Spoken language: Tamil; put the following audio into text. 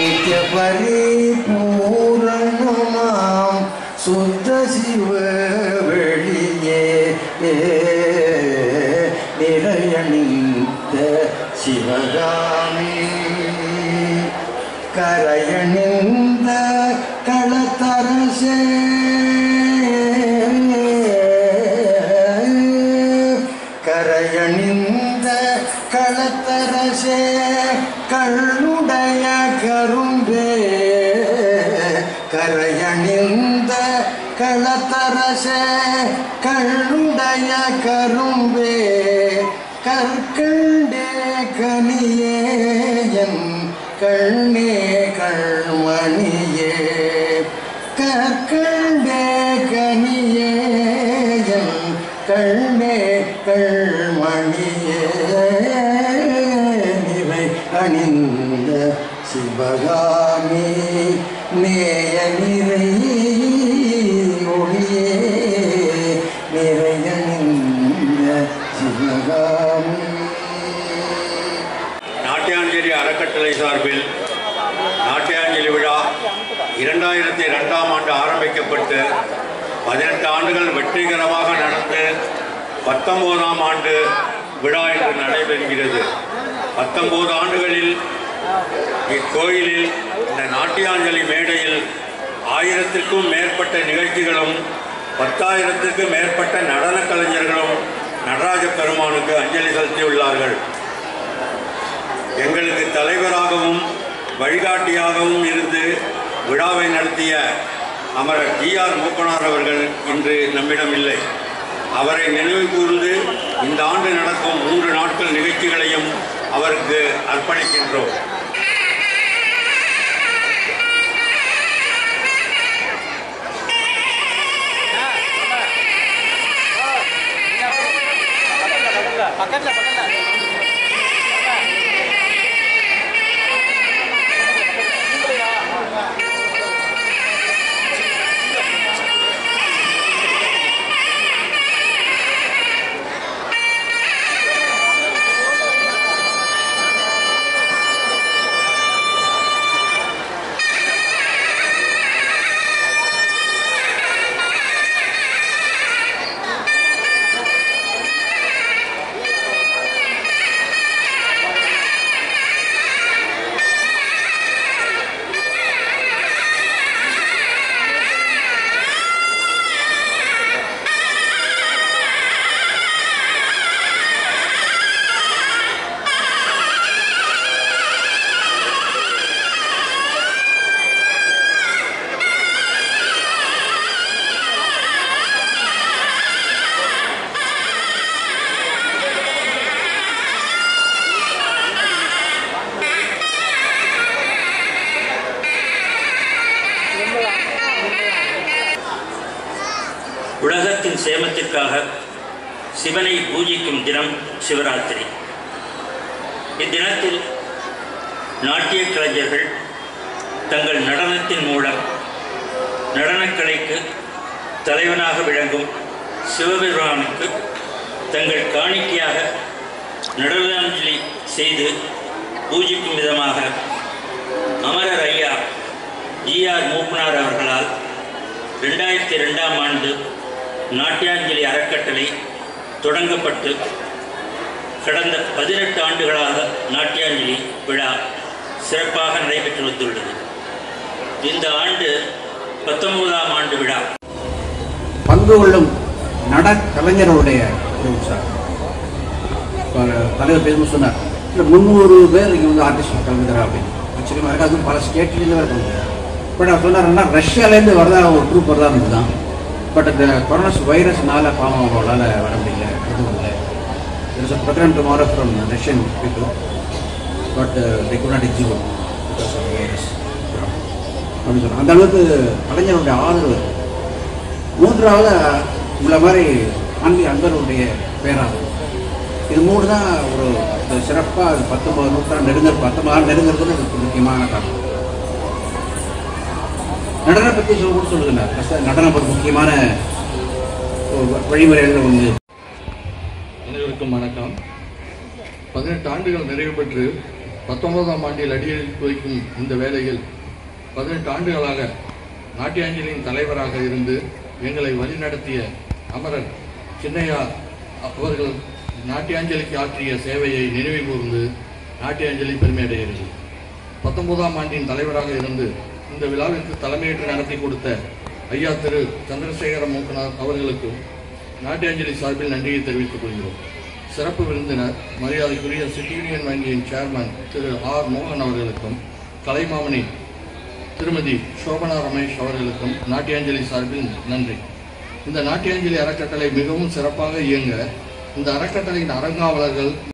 நித்திய பரிபூரணமாம் சுத்த சிவ வெளியே நிறையணிந்த சிவகாமி கரையணிந்த களத்தரசே கரையணிந்த களத்தரசே கள்ளுடைய கரும்பே கரையணிந்த களத்தரசே கள்ளுடைய கரும்பே கற்கண்டே கனியே என் கண்ணே கண்மணியே கற்கண்டே கனியே என் கண்ணே கண்மணியே நிறை அணிந்த சிவகாமி நேய நிறை ஒளியே நிறையணிந்த சிவகாமி. நாட்டியாஞ்சலி அறக்கட்டளை சார்பில் நாட்டியாஞ்சலி விழா 2002ஆம் ஆண்டு ஆரம்பிக்கப்பட்டு 18 ஆண்டுகள் வெற்றிகரமாக நடந்து 19ஆம் ஆண்டு விழா இன்று நடைபெறுகிறது. 19 ஆண்டுகளில் இக்கோயிலில் இந்த நாட்டியாஞ்சலி மேடையில் 1000க்கும் மேற்பட்ட நிகழ்ச்சிகளும் 10,000க்கும் மேற்பட்ட நடன கலைஞர்களும் நடராஜ பெருமானுக்கு அஞ்சலி செலுத்தியுள்ளார்கள். எங்களுக்கு தலைவராகவும் வழிகாட்டியாகவும் இருந்து விழாவை நடத்திய அமரர் ஜி.ஆர். மூப்பனார் அவர்கள் இன்று நம்மிடம் இல்லை. அவரை நினைவு கூர்ந்து இந்த ஆண்டு நடக்கும் 3 நாட்கள் நிகழ்ச்சிகளையும் அவருக்கு அர்ப்பணிக்கின்றோம். உலகத்தின் சேமத்திற்காக சிவனை பூஜிக்கும் தினம் சிவராத்திரி. இத்தினத்தில் நாட்டிய கலைஞர்கள் தங்கள் நடனத்தின் மூலம் நடனக்கலைக்கு தலைவனாக விளங்கும் சிவபெருமானுக்கு தங்கள் காணிக்கையாக நடனாஞ்சலி செய்து பூஜிக்கும் விதமாக அமரர் ஐயா ஜி.ஆர். மூப்பனார் அவர்களால் 2002ஆம் ஆண்டு நாட்டியாஞ்சலி அறக்கட்டளை தொடங்கப்பட்டு கடந்த 18 ஆண்டுகளாக நாட்டியாஞ்சலி விழா சிறப்பாக நடைபெற்று வந்துள்ளது. இந்த ஆண்டு 19ஆம் ஆண்டு விழா. பங்கு கொள்ளும் நடக்கலைஞர்களுடைய தலைவர் பேசும் சொன்னார், இல்லை 300 பேர் இங்கே வந்து ஆர்டிஸ்ட் கலந்துக்கிறா அப்படின்னு. ஆச்சரியமாக இருக்குது. அதுவும் பல ஸ்டேட்லேருந்து இருக்காங்க. பட் அவர் சொன்னார்னா ரஷ்யாவிலேருந்து வரதா ஒரு ட்ரூப் வரதான் இருந்துதான். பட் இந்த கொரோனா வைரஸ்னால பாவம் அவங்களால வர முடியல. எதுவும் இல்லை. There is a program tomorrow from Russian people, but they could not execute because of the virus. அப்படின்னு சொன்னாங்க. அந்த அளவுக்கு கலைஞருடைய ஆதரவு. 3வது உள்ள மாதிரி ஆன்மீக அன்பருடைய பேராதரவு. இது 3 தான் ஒரு சிறப்பாக 19 நூற்றாண்டு நெருங்கிறது முக்கியமான காரணம். நடனம் பற்றி சொல்லுகிறார். நடனம் ஒரு முக்கியமான வழிமுறைகள் ஒன்று. அனைவருக்கும் வணக்கம். 18 ஆண்டுகள் நிறைவு பெற்று 19ஆம் ஆண்டில் அடியெடுத்து வைக்கும் இந்த வேளையில் 18 ஆண்டுகளாக நாட்டியாஞ்சலியின் தலைவராக இருந்து எங்களை வழிநடத்திய அமரர் சின்னையா அவர்கள் நாட்டியாஞ்சலிக்கு ஆற்றிய சேவையை நினைவு கூர்ந்து நாட்டியாஞ்சலி பெருமையடைகிறது. 19ஆம் ஆண்டின் தலைவராக இருந்து இந்த விழாவிற்கு தலைமையேற்று நடத்தி கொடுத்த ஐயா திரு சந்திரசேகர மூக்கனார் அவர்களுக்கும் நாட்டியாஞ்சலி சார்பில் நன்றியை தெரிவித்துக் கொள்கிறோம். சிறப்பு விருந்தினர் மரியாதைக்குரிய சிட்டி யூனியன் வங்கியின் சேர்மன் திரு ஆர் மோகன் அவர்களுக்கும் கலைமாமணி திருமதி சோபனா ரமேஷ் அவர்களுக்கும் நாட்டியாஞ்சலி சார்பில் நன்றி. இந்த நாட்டியாஞ்சலி அறக்கட்டளை மிகவும் சிறப்பாக இயங்க இந்த அறக்கட்டளையின் அறங்காவலர்கள்